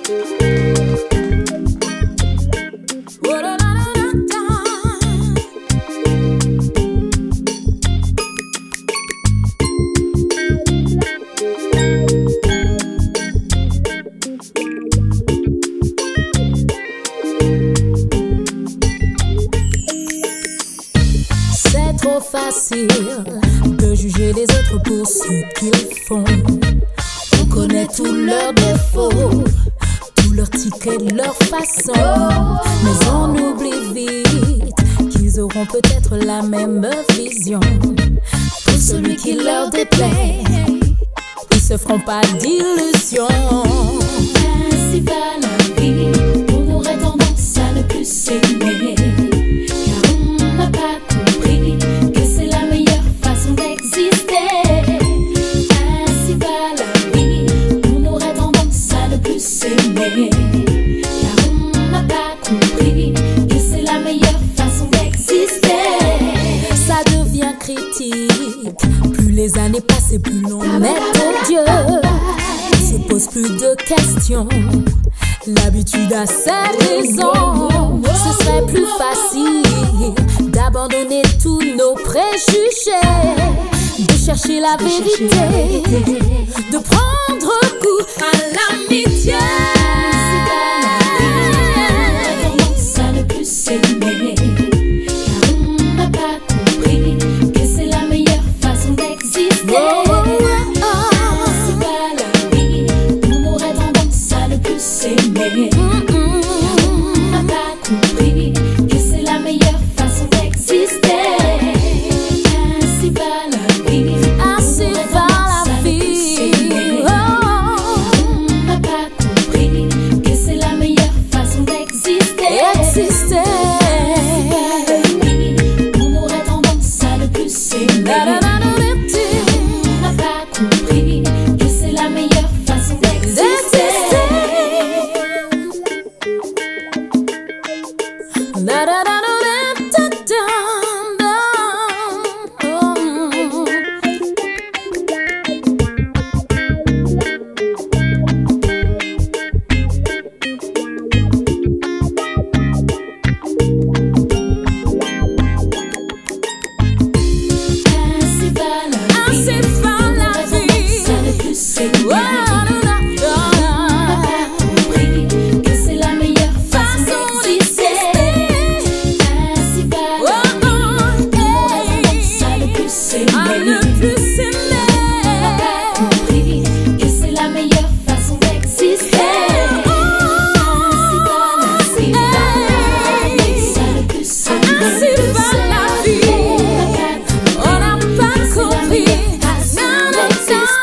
C'est trop facile de juger les autres pour ce qu'ils font. On connaît tous leurs défauts, tous leurs tickets, leurs façons. Mais on oublie vite qu'ils auront peut-être la même vision. Pour celui qui leur déplaît, ils se feront pas d'illusions. Ainsi va la vie, on aurait tendance à ne plus s'aimer, car on n'a pas compris que c'est la meilleure façon d'exister. Ainsi va la vie, on aurait tendance à ne plus s'aimer, car on n'a pas compris que c'est la meilleure façon d'exister. Ça devient critique, plus les années passent et plus l'on est odieux. On se pose plus de questions, l'habitude a ses raisons. Ce serait plus facile d'abandonner tous nos préjugés, de chercher la vérité, de prendre goût à l'amitié. Ça ne plus s'aimer, car on n'a pas compris que c'est la meilleure façon d'exister. Ainsi va la vie, on aurait tendance à ne plus s'aimer, car on n'a pas compris que c'est la meilleure façon d'exister. Ainsi va la vie, Ainsi va la vie. on n'a pas compris que c'est la meilleure façon d'exister. Exister. On aurait tendance à ne plus s'aimer, on n'a pas compris que c'est la meilleure façon d'exister. Ainsi va la vie, Ainsi va la on aurait vie. tendance à ne plus s'aimer, on n'a pas compris que c'est la meilleure façon d'exister. Ainsi va la vie, on aurait tendance à ne plus s'aimer, on n'a pas compris que c'est la meilleure façon d'exister. Ainsi va la vie, ça ne plus s'aimer, Ainsi va la vie. on n'a pas compris que c'est la meilleure façon d'exister.